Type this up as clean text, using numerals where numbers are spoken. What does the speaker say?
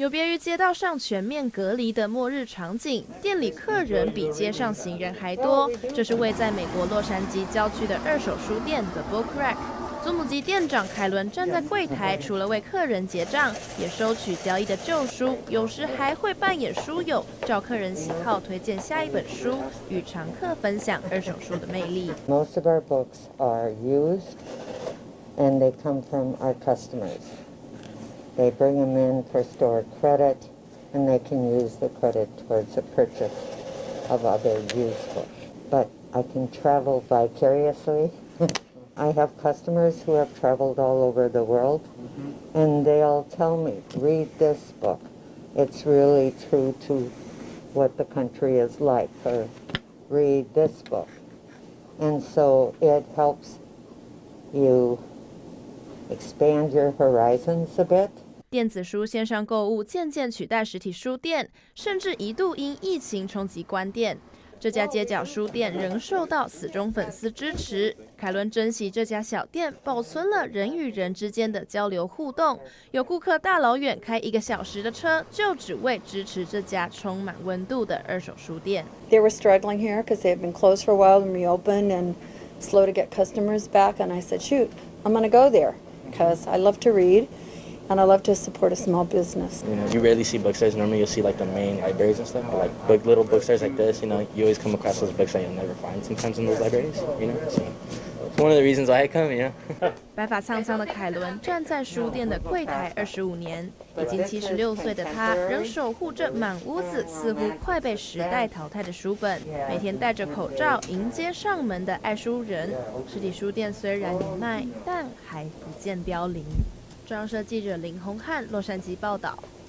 有别于街道上全面隔离的末日场景，店里客人比街上行人还多。这是位在美国洛杉矶郊区的二手书店 The Book Rack。祖母级店长凯伦站在柜台，除了为客人结账，也收取交易的旧书，有时还会扮演书友，照客人喜好推荐下一本书，与常客分享二手书的魅力。 Most of our books are used, and they come from our customers. They bring them in for store credit, and they can use the credit towards the purchase of other used books. But I can travel vicariously. I have customers who have traveled all over the world, and they'll tell me, read this book. It's really true to what the country is like, or read this book. And so it helps you expand your horizons a bit. 电子书线上购物渐渐取代实体书店，甚至一度因疫情冲击关店。这家街角书店仍受到死忠粉丝支持。凯伦珍惜这家小店，保存了人与人之间的交流互动。有顾客大老远开1个小时的车，就只为支持这家充满温度的二手书店。 They were struggling here because they had been closed for a while and reopened and slow to get customers back. And I said, shoot, I'm going to go there because I love to read. And I love to support a small business. You know, you rarely see bookstores. Normally you'll see like the main libraries and stuff, but like little bookstores like this, you know, you always come across those books that you'll never find sometimes in those libraries, you know. So it's one of the reasons why I come, you know. 白发苍苍的凯伦站在书店的柜台25年，已经76岁的他仍守护着满屋子似乎快被时代淘汰的书本，每天戴着口罩迎接上门的爱书人。实体书店虽然有卖，但还不见凋零。中央社记者林宏汉洛杉矶报道。